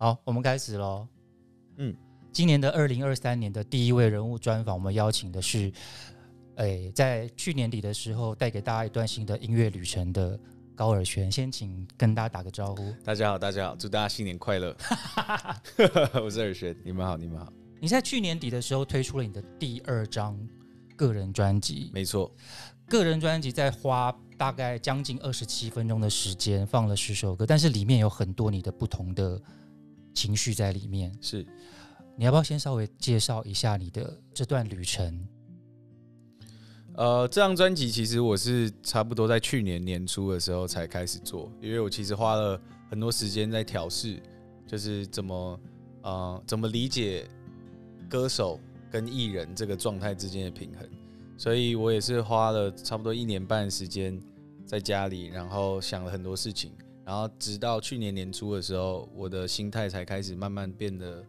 好，我们开始咯。 今年的2023年的第一位人物专访，我们邀请的是，在去年底的时候带给大家一段新的音乐旅程的高尔宣，先请跟大家打个招呼。 大家好，大家好，祝大家新年快乐！我是尔宣，你们好，你们好。 你在去年底的时候推出了你的第2张个人专辑， 没错， 个人专辑在花大概将近27分钟的时间，放了10首歌，但是里面有很多你的不同的情绪在里面。 是， 你要不要先稍微介绍一下你的这段旅程？ 这张专辑其实我是差不多在去年年初的时候才开始做，因为我其实花了很多时间在调试，就是怎么理解歌手跟艺人这个状态之间的平衡，所以我也是花了差不多1年半的时间在家里，然后想了很多事情，然后直到去年年初的时候，我的心态才开始慢慢变得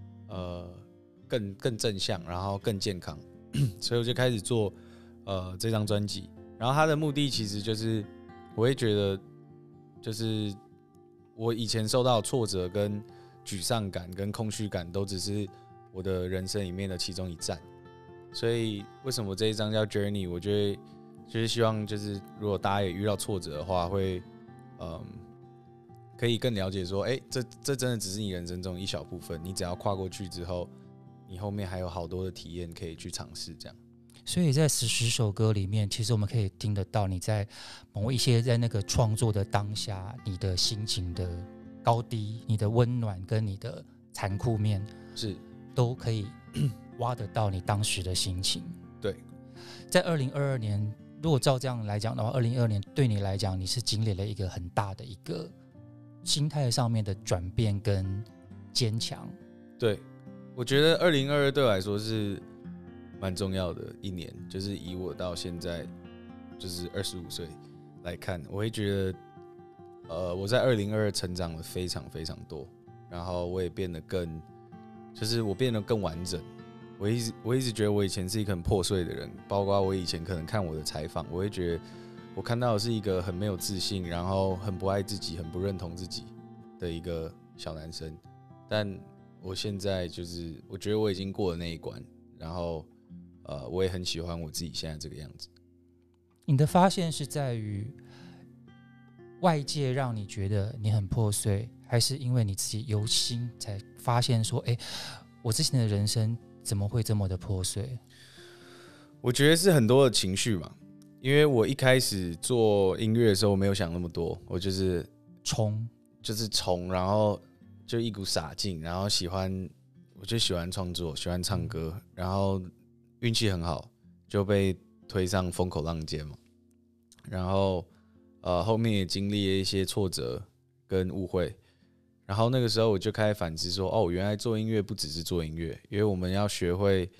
更正向，然后更健康，所以我就开始做这张专辑。然后它的目的其实就是我会觉得，就是我以前受到的挫折跟沮丧感跟空虚感都只是我的人生里面的其中一站，所以为什么这一张叫 Journey， 我觉得就是希望就是如果大家也遇到挫折的话，会可以更了解说，这真的只是你人生中一小部分，你只要跨过去之后，你后面还有好多的体验可以去尝试这样。 所以在10首歌里面，其实我们可以听得到你在某一些在那个创作的当下，你的心情的高低，你的温暖跟你的残酷面， 是都可以挖得到你当时的心情。 对， 在2022年，如果照这样来讲的话，2022年对你来讲，你是经历了一个很大的一个心态上面的转变跟坚强。 对，我觉得2022对我来说是蛮重要的一年，就是以我到现在就是25岁来看，我会觉得，我在2022成长了非常非常多，然后我也变得就是我变得更完整。我一直觉得我以前是一个很破碎的人，包括我以前可能看我的采访，我会觉得我看到的是一个很没有自信，然后很不爱自己、很不认同自己的一个小男生。但我现在就是我觉得我已经过了那一关，然后我也很喜欢我自己现在这个样子。 你的发现是在于外界让你觉得你很破碎，还是因为你自己由心才发现说，我之前的人生怎么会这么的破碎？ 我觉得是很多的情绪嘛，因为我一开始做音乐的时候，我没有想那么多，我就是冲，然后就一股傻劲，然后我就喜欢创作，喜欢唱歌，然后运气很好，就被推上风口浪尖嘛。然后后面也经历了一些挫折跟误会，然后那个时候我就开始反思说，原来做音乐不只是做音乐，因为我们要学会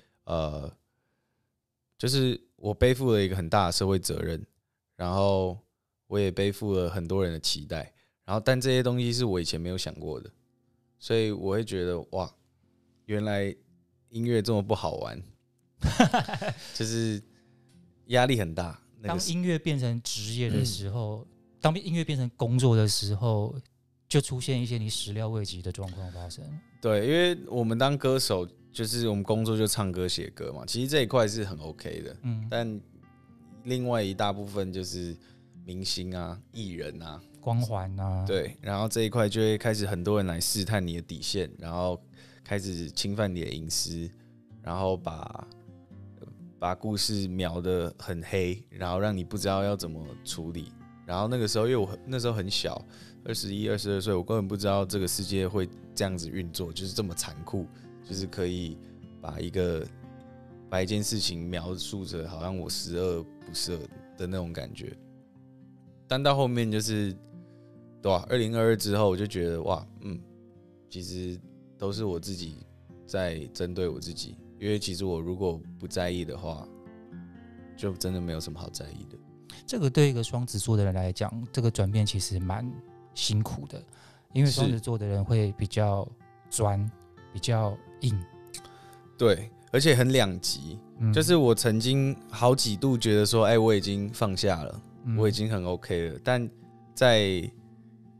就是我背负了一个很大的社会责任，然后我也背负了很多人的期待，然后但这些东西是我以前没有想过的，所以我会觉得哇，原来音乐这么不好玩，就是压力很大。 当音乐变成职业的时候，当音乐变成工作的时候，就出现一些你始料未及的状况发生。 对，因为我们当歌手，就是我们工作就唱歌写歌嘛，其实这一块是很 OK 的，但另外一大部分就是明星啊、艺人啊、 光环啊， 对，然后这一块就会开始很多人来试探你的底线，然后开始侵犯你的隐私，然后把故事描得很黑，然后让你不知道要怎么处理。然后那个时候，因为我那时候很小，21、22岁，我根本不知道这个世界会这样子运作，就是这么残酷，就是可以把一件事情描述着好像我十恶不赦的那种感觉。但到后面就是对吧？2022之后，我就觉得哇，其实都是我自己在针对我自己。因为其实我如果不在意的话，就真的没有什么好在意的。 这个对一个双子座的人来讲，这个转变其实蛮辛苦的，因为双子座的人会比较专，比较硬。 对，而且很两极。就是我曾经好几度觉得说，我已经放下了，我已经很 OK 了，但在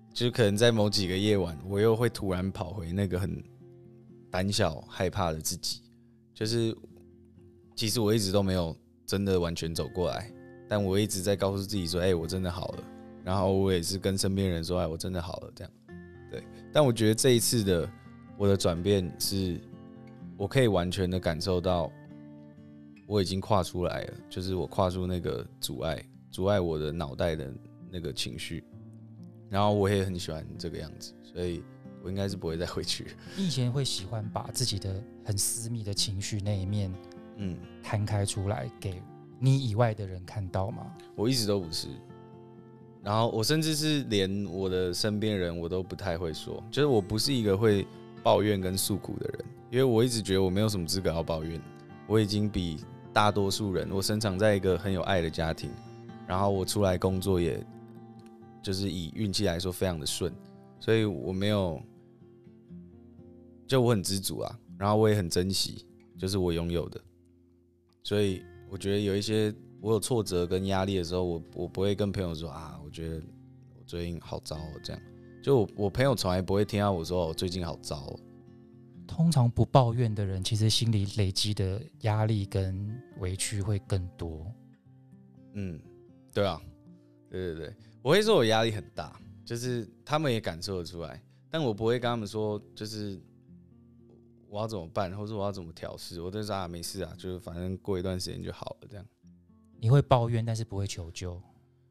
就可能在某几个夜晚，我又会突然跑回那个很胆小害怕的自己，就是其实我一直都没有真的完全走过来，但我一直在告诉自己说，我真的好了。然后我也是跟身边人说，我真的好了，这样。对，但我觉得这一次的我的转变是，我可以完全的感受到，我已经跨出来了，就是我跨出那个阻碍我的脑袋的那个情绪，然后我也很喜欢这个样子，所以我应该是不会再回去。 你以前会喜欢把自己的很私密的情绪那一面，摊开出来给你以外的人看到吗？ 我一直都不是。然后我甚至是连我的身边人我都不太会说，就是我不是一个会抱怨跟诉苦的人，因为我一直觉得我没有什么资格要抱怨，我已经比大多数人，我生长在一个很有爱的家庭，然后我出来工作也就是以运气来说非常的顺，所以我没有，就我很知足啊，然后我也很珍惜就是我拥有的，所以我觉得有一些我有挫折跟压力的时候，我不会跟朋友说啊，我觉得我最近好糟哦，这样。就我朋友从来不会听到我说我最近好糟哦。 通常不抱怨的人，其实心里累积的压力跟委屈会更多。 对啊，对，我会说我压力很大，就是他们也感受得出来，但我不会跟他们说，就是我要怎么办，或者我要怎么调试，我就说没事啊，就是反正过一段时间就好了，这样。 你会抱怨，但是不会求救。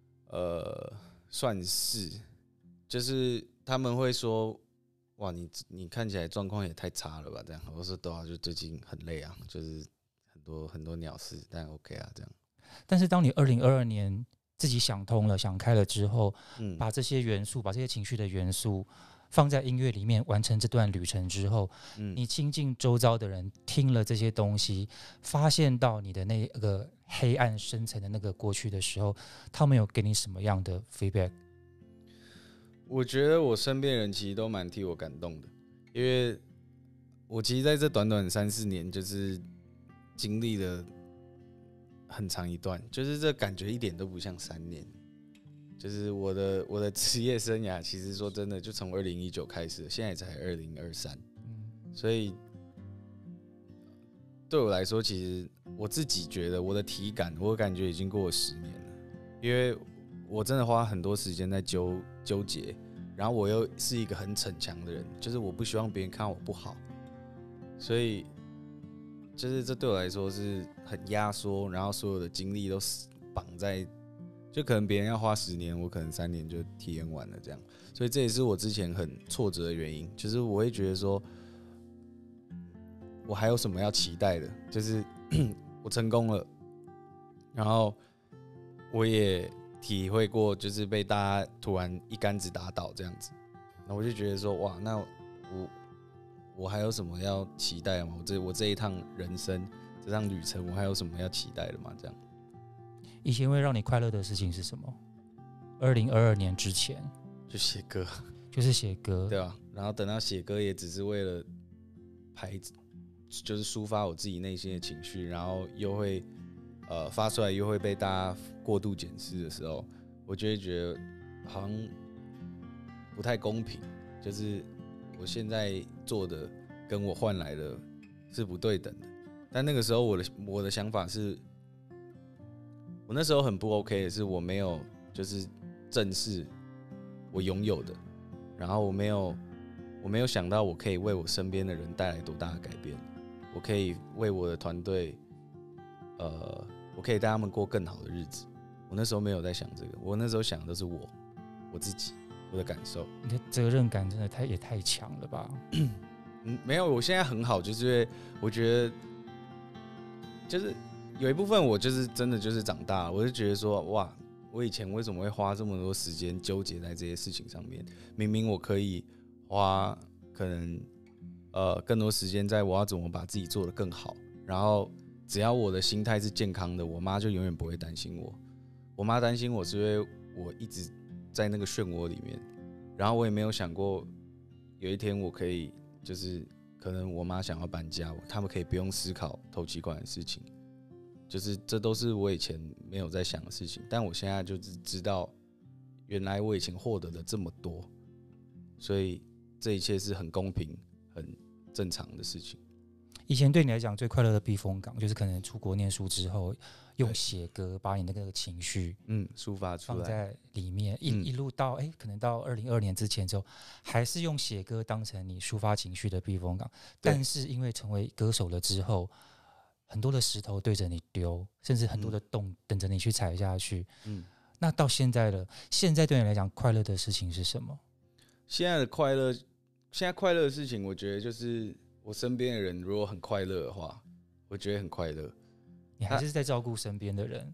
算是，就是他们会说，哇，你看起来状况也太差了吧？这样，我说对啊，就最近很累啊，就是很多鸟事，但 OK 啊，这样。 但是当你2022年自己想通了、想开了之后，把这些元素、把这些情绪的元素放在音乐里面，完成这段旅程之后，你亲近周遭的人听了这些东西，发现到你的那个黑暗深层的那个过去的时候，他们有给你什么样的 feedback？ 我觉得我身边人其实都蛮替我感动的，因为我其实在这短短3-4年，就是经历了很长一段，就是这感觉一点都不像3年。就是我的职业生涯，其实说真的，就从2019开始，现在才2023，所以对我来说，其实我自己觉得我的体感，我感觉已经过了10年了，因为我真的花很多时间在纠结，然后我又是一个很逞强的人，就是我不希望别人看我不好，所以就是这对我来说是很压缩，然后所有的精力都绑在。就可能别人要花10年，我可能3年就体验完了这样，所以这也是我之前很挫折的原因，就是我会觉得说，我还有什么要期待的？就是我成功了，然后我也体会过，就是被大家突然一竿子打倒这样子，那我就觉得说，哇，那我还有什么要期待吗？我这一趟人生，这趟旅程，我还有什么要期待的吗？这样。 以前会让你快乐的事情是什么？2022年之前就写歌， 就是写歌， 对吧？然后等到写歌也只是为了就是抒发我自己内心的情绪，然后又会发出来，又会被大家过度检视的时候，我就会觉得好像不太公平，就是我现在做的跟我换来的是不对等的。但那个时候我的想法是。我那时候很不 OK 的是，我没有就是正视我拥有的，然后我没有想到我可以为我身边的人带来多大的改变，我可以为我的团队，我可以带他们过更好的日子。我那时候没有在想这个，我那时候想的都是我自己，我的感受。 你的责任感真的也太强了吧？ 没有，我现在很好，就是因为我觉得就是。有一部分我就是真的就是长大了，我就觉得说，哇，我以前为什么会花这么多时间纠结在这些事情上面？明明我可以花可能更多时间在我要怎么把自己做得更好，然后只要我的心态是健康的，我妈就永远不会担心我。我妈担心我是因为我一直在那个漩涡里面，然后我也没有想过有一天我可以就是可能我妈想要搬家，他们可以不用思考头期款的事情。就是这都是我以前没有在想的事情，但我现在就是知道，原来我以前获得的这么多， 所以这一切是很公平、很正常的事情。 以前对你来讲最快乐的避风港，就是可能出国念书之后，用写歌把你的那个情绪抒发出来， 放在里面，一路到可能到2022年之前之后，还是用写歌当成你抒发情绪的避风港。但是因为成为歌手了之后，很多的石头对着你丢，甚至很多的洞等着你去踩下去。那到现在了，现在对你来讲快乐的事情是什么？ 现在快乐的事情，我觉得就是我身边的人如果很快乐的话，我觉得很快乐。 你还是在照顾身边的人？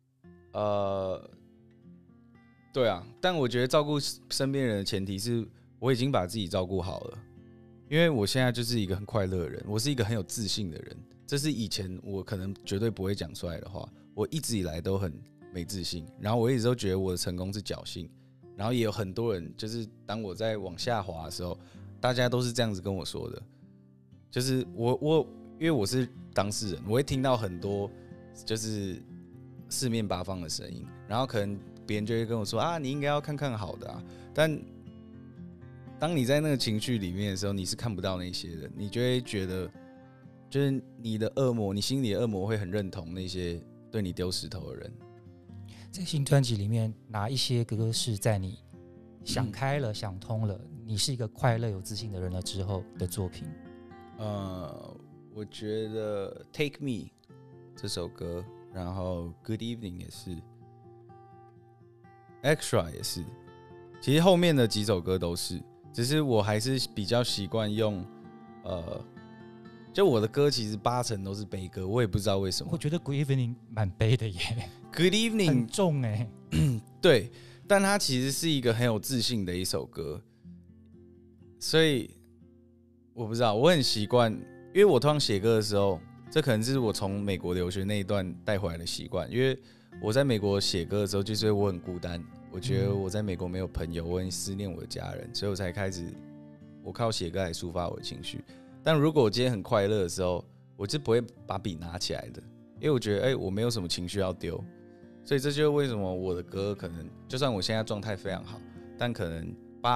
对啊，但我觉得照顾身边人的前提是我已经把自己照顾好了，因为我现在就是一个很快乐的人，我是一个很有自信的人，这是以前我可能绝对不会讲出来的话。我一直以来都很没自信，然后我一直都觉得我的成功是侥幸，然后也有很多人就是当我在往下滑的时候，大家都是这样子跟我说的，就是因为我是当事人，我会听到很多就是四面八方的声音，然后可能别人就会跟我说啊，你应该要看看好的啊。但当你在那个情绪里面的时候，你是看不到那些的，你就会觉得，就是你的恶魔，你心里的恶魔会很认同那些对你丢石头的人。 在新专辑里面，哪一些歌是在你想开了、想通了，你是一个快乐、有自信的人了之后的作品？ 我觉得《Take Me》这首歌，然后《Good Evening》也是，《Extra》也是，其实后面的几首歌都是，只是我还是比较习惯用，就我的歌其实80%都是悲歌，我也不知道为什么。 我觉得《Good Evening》蛮悲的耶， 《Good Evening》 很重对，但它其实是一个很有自信的一首歌，所以我不知道，我很习惯。因为我通常写歌的时候，这可能是我从美国留学那一段带回来的习惯。因为我在美国写歌的时候，就是我很孤单，我觉得我在美国没有朋友，我很思念我的家人，所以我才开始我靠写歌来抒发我的情绪。但如果我今天很快乐的时候，我就不会把笔拿起来的，因为我觉得我没有什么情绪要丢，所以这就是为什么我的歌可能就算我现在状态非常好，但可能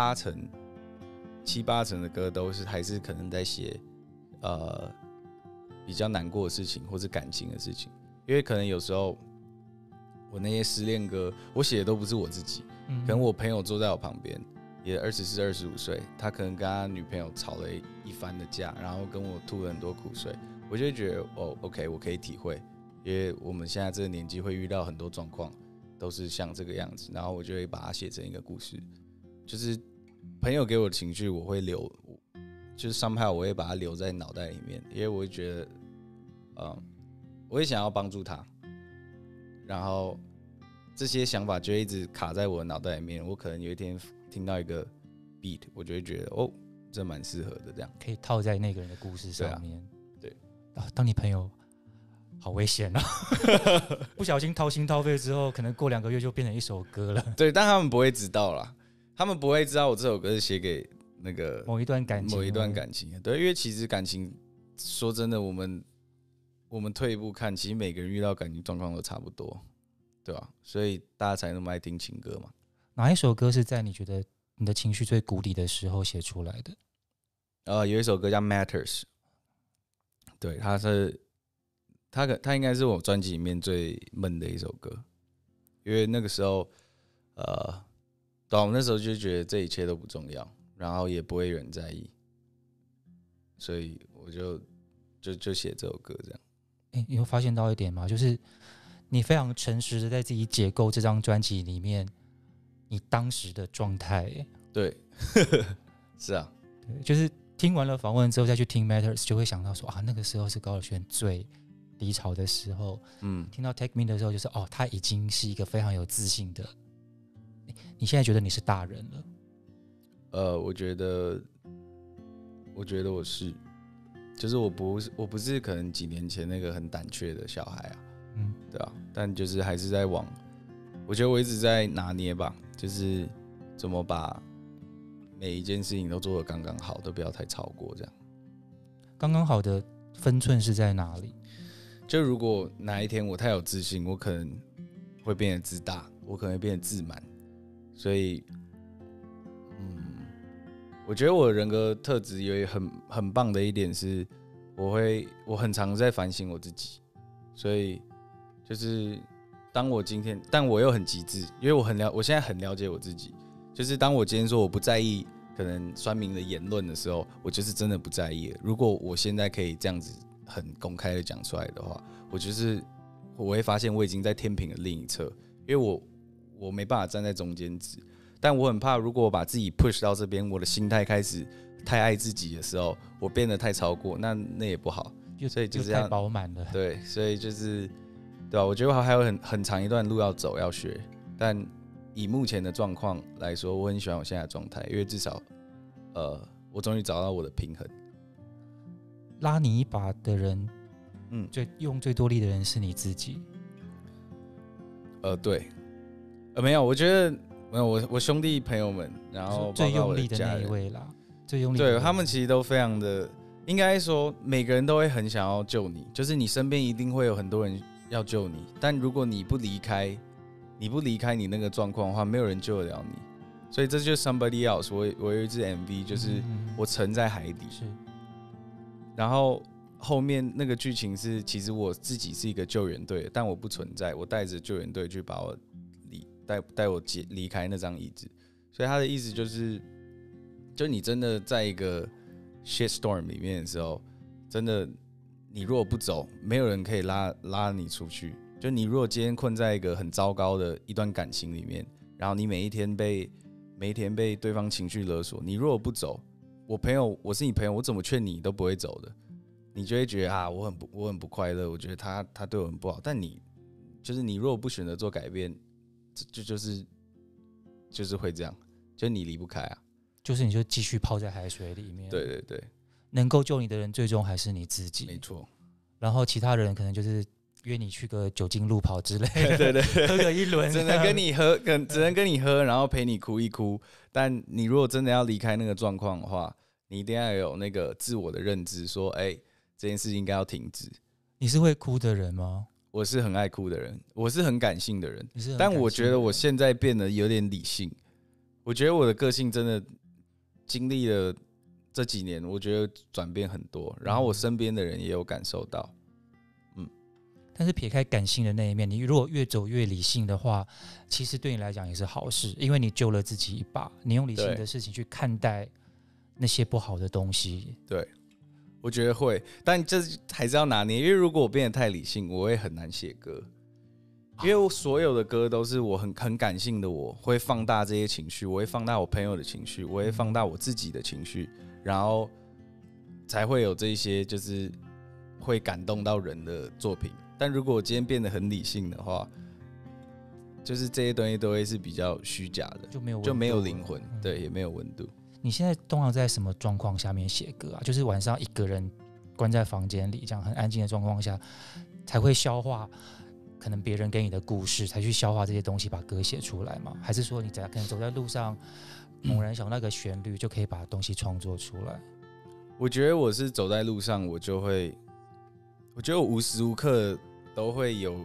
7、8成的歌都是还是可能在写比较难过的事情或是感情的事情，因为可能有时候我那些失恋歌我写的都不是我自己，可能我朋友坐在我旁边，也24、25岁，他可能跟他女朋友吵了一番的架，然后跟我吐了很多苦水，我就会觉得OK， 我可以体会，因为我们现在这个年纪会遇到很多状况，都是像这个样子，然后我就会把它写成一个故事，就是朋友给我的情绪，我会留。就是somehow我会把它留在脑袋里面，因为我会觉得，我会想要帮助他，然后这些想法就会一直卡在我的脑袋里面。我可能有一天听到一个 beat， 我就会觉得这蛮适合的，这样可以套在那个人的故事上面。 对啊，当你朋友好危险啊！不小心掏心掏肺之后，可能过2个月就变成一首歌了。 对，但他们不会知道啦，他们不会知道我这首歌是写给那个某一段感情，对，因为其实感情，说真的，我们退一步看，其实每个人遇到感情状况都差不多，对吧？所以大家才那么爱听情歌嘛。 哪一首歌是在你觉得你的情绪最谷底的时候写出来的？ 有一首歌叫《Matters》，对，它应该是我专辑里面最闷的一首歌，因为那个时候，我那时候就觉得这一切都不重要。然后也不会有人在意，所以我就写这首歌这样。 你有发现到一点吗？就是你非常诚实的在自己解构这张专辑里面你当时的状态。 对，是啊， 对，就是听完了访问之后再去听 Matters， 就会想到说那个时候是高尔宣最低潮的时候。听到 Take Me 的时候，就是他已经是一个非常有自信的。你现在觉得你是大人了？ 我觉得我是，就是我不是可能几年前那个很胆怯的小孩啊，对啊，但就是还是在我觉得我一直在拿捏吧，就是怎么把每一件事情都做得刚刚好，都不要太超过这样。 刚刚好的分寸是在哪里？ 就如果哪一天我太有自信，我可能会变得自大，我可能会变得自满，所以我觉得我的人格特质有一个很棒的一点是，我很常在反省我自己，所以就是当我今天，但我又很极致，因为我现在很了解我自己，就是当我今天说我不在意可能酸民的言论的时候，我就是真的不在意了。如果我现在可以这样子很公开的讲出来的话，我会发现我已经在天平的另一侧，因为我没办法站在中间值。但我很怕，如果我把自己 push 到这边，我的心态开始太爱自己的时候，我变得太超过，那也不好。所以就是这样太饱满了。 对，所以就是对吧？我觉得我还有很长一段路要走要学，但以目前的状况来说，我很喜欢我现在的状态，因为至少我终于找到我的平衡。 拉你一把的人，用最多力的人是你自己。 对，没有，我觉得。没有我兄弟朋友们，然后最用力的那一位啦，最用力的对他们其实都非常的，应该说每个人都会很想要救你，就是你身边一定会有很多人要救你，但如果你不离开你那个状况的话，没有人救得了你。所以这就是 Somebody Else。我有一支 MV， 就是我沉在海底，然后后面那个剧情是，其实我自己是一个救援队，但我不存在，我带着救援队去把我带我离开那张椅子，所以他的意思就是，就你真的在一个 shit storm 里面的时候，真的你如果不走，没有人可以拉你出去。就你如果今天困在一个很糟糕的一段感情里面，然后你每一天被对方情绪勒索，你如果不走，我是你朋友，我怎么劝你都不会走的，你就会觉得我很不快乐，我觉得他对我很不好，但你如果不选择做改变。就是会这样，就你离不开啊， 就是你就继续泡在海水里面。 对对对， 能够救你的人最终还是你自己， 没错。 然后其他人可能就是约你去个酒精路跑之类的， 对对， 喝个一轮， 只能跟你喝，然后陪你哭一哭。但你如果真的要离开那个状况的话，你一定要有那个自我的认知，说，这件事应该要停止。 你是会哭的人吗？ 我是很爱哭的人，我是很感性的人，但我觉得我现在变得有点理性。我觉得我的个性真的经历了这几年，我觉得转变很多，然后我身边的人也有感受到。 但是撇开感性的那一面，你如果越走越理性的话，其实对你来讲也是好事，因为你救了自己一把，你用理性的事情去看待那些不好的东西。 对。我觉得会，但这还是要拿捏，因为如果我变得太理性，我会很难写歌。因为我所有的歌都是我很感性的，我会放大这些情绪，我会放大我朋友的情绪，我会放大我自己的情绪，然后才会有这些就是会感动到人的作品。但如果我今天变得很理性的话，就是这些东西都会是比较虚假的，就没有灵魂，对，也没有温度。 你现在通常在什么状况下面写歌啊？就是晚上一个人关在房间里，这样很安静的状况下，才会消化可能别人给你的故事，才去消化这些东西，把歌写出来吗？还是说你可能走在路上，猛然想到一个旋律，就可以把东西创作出来？ 我觉得我是走在路上，我觉得我无时无刻都会有，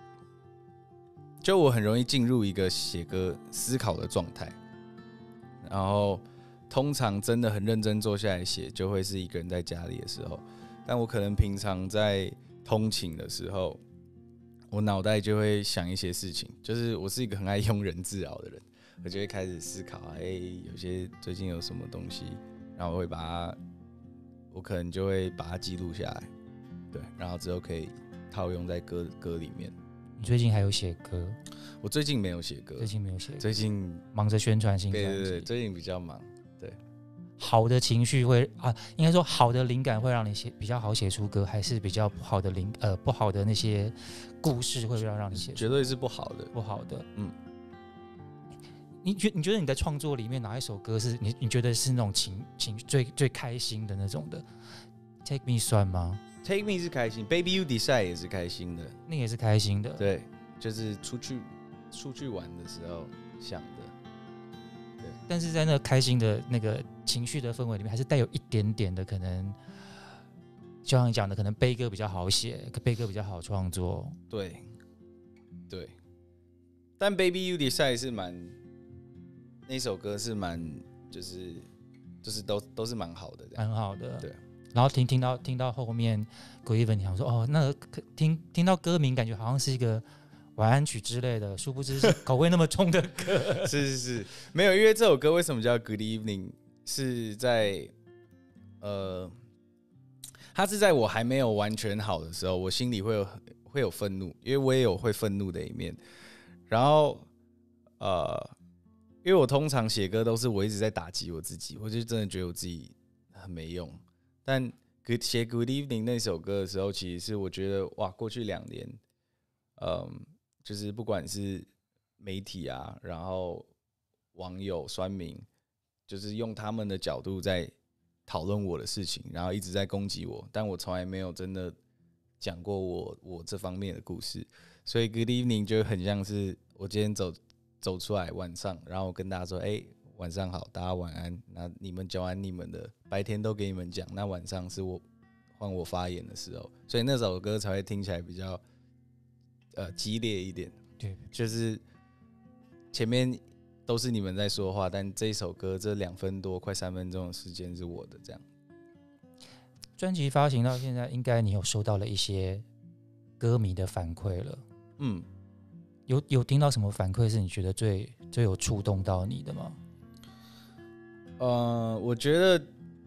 就我很容易进入一个写歌思考的状态，然后。通常真的很认真坐下来写，就会是一个人在家里的时候。但我可能平常在通勤的时候，我脑袋就会想一些事情。就是我是一个很爱庸人自扰的人，我就会开始思考，有些最近有什么东西，然后我可能就会把它记录下来，对，然后之后可以套用在歌里面。 你最近还有写歌？ 我最近没有写歌，最近忙着宣传新专辑。 对，最近比较忙。 好的情绪应该说好的灵感会让你比较好写出歌，还是比较不好的不好的那些故事会让你写出？ 绝对是不好的， 不好的。你觉得你在创作里面哪一首歌是你觉得是那种情最开心的那种的 ？Take Me 算吗 ？Take Me 是开心 ，Baby You Decide 也是开心的， 那也是开心的。 对，就是出去玩的时候想的。 但是在那个开心的那个情绪的氛围里面，还是带有一点点的可能，就像你讲的，可能悲歌比较好写，悲歌比较好创作。 对，但 Baby You Decide 是那首歌是就就是都是蛮好的， 蛮好的。 对。 然后听到后面 Good Evening， 想说哦，那听到歌名，感觉好像是一个晚安曲之类的，殊不知是口味那么重的歌。 是，没有，因为这首歌为什么叫 Good Evening， 是在它是在我还没有完全好的时候，我心里会有愤怒，因为我也有会愤怒的一面。然后因为我通常写歌都是我一直在打击我自己，我就真的觉得我自己很没用。但写 Good Evening 那首歌的时候，其实是我觉得哇，过去2年，就是不管是媒体啊，然后网友酸民，就是用他们的角度在讨论我的事情，然后一直在攻击我，但我从来没有真的讲过我这方面的故事，所以 Good Evening 就很像是我今天走出来晚上，然后跟大家说，晚上好，大家晚安。那你们讲完你们的，白天都给你们讲，那晚上是换我发言的时候，所以那首歌才会听起来比较激烈一点。 对， 就是前面都是你们在说话，但这一首歌这2分多快3分钟的时间是我的这样。 专辑发行到现在，应该你有收到了一些歌迷的反馈了。有听到什么反馈是你觉得最有触动到你的吗？ 我觉得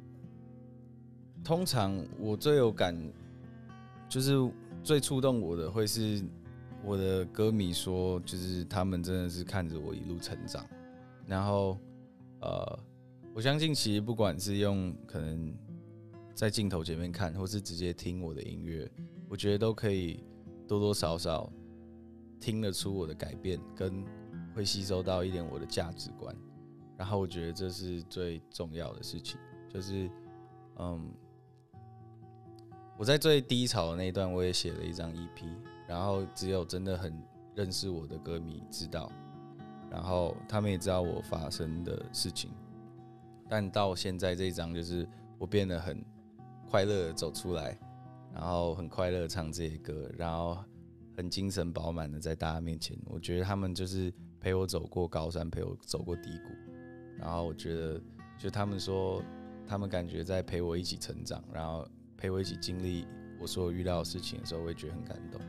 通常我最有感，就是最触动我的会是我的歌迷说，就是他们真的是看着我一路成长，然后我相信其实不管是用可能在镜头前面看，或是直接听我的音乐，我觉得都可以多多少少听得出我的改变，跟会吸收到一点我的价值观。然后我觉得这是最重要的事情，就是我在最低潮的那一段，我也写了一张 EP， 然后只有真的很认识我的歌迷知道，然后他们也知道我发生的事情。但到现在这一张，就是我变得很快乐的走出来，然后很快乐的唱这些歌，然后很精神饱满的在大家面前。我觉得他们就是陪我走过高山，陪我走过低谷。然后我觉得，就他们说，他们感觉在陪我一起成长，然后陪我一起经历我所有遇到的事情的时候，我也觉得很感动。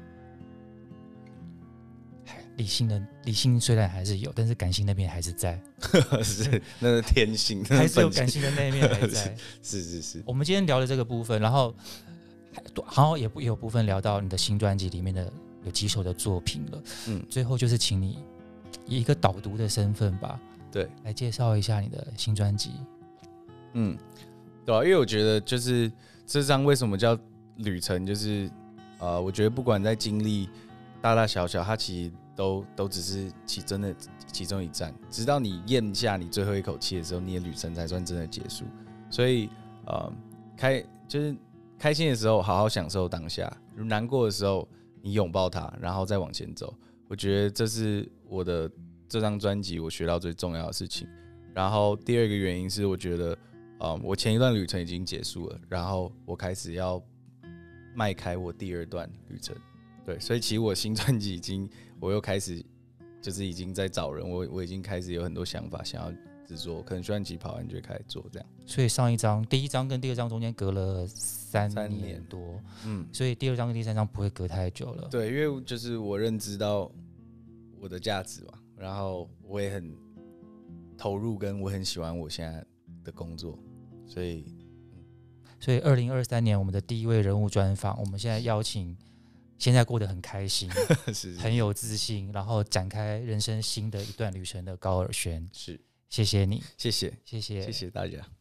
理性虽然还是有，但是感性那边还是在。 是，那是天性， 还是有感性的那一面还在。 是。 我们今天聊的这个部分，然后好像也有部分聊到你的新专辑里面的有几首的作品了。最后就是请你以一个导读的身份吧。 对， 来介绍一下你的新专辑。 对啊，因为我觉得就是这张为什么叫旅程，就是我觉得不管在经历大大小小，它其实都只是其中一站，直到你咽下你最后一口气的时候，你的旅程才算真的结束。所以就是开心的时候好好享受当下，难过的时候你拥抱它，然后再往前走。我觉得这是我的这张专辑我学到最重要的事情。然后第二个原因是，我觉得，我前一段旅程已经结束了，然后我开始要迈开我第二段旅程。对，所以其实我新专辑我又开始就是已经在找人，我已经开始有很多想法想要制作，可能专辑跑完就会开始做这样。 所以第一张跟第二张中间隔了3年多，所以第二张跟第三张不会隔太久了。 对，因为就是我认知到我的价值嘛，然后我也很投入，跟我很喜欢我现在的工作，所以 2023年我们的第一位人物专访，我们现在邀请现在过得很开心是很有自信，然后展开人生新的一段旅程的高尔宣。 是， 谢谢你， 谢谢谢谢大家。